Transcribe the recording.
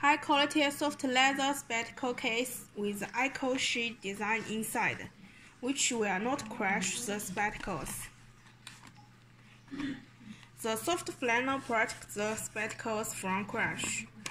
High-quality soft leather spectacle case with the Echo Sheet design inside, which will not crush the spectacles. The soft flannel protects the spectacles from crash.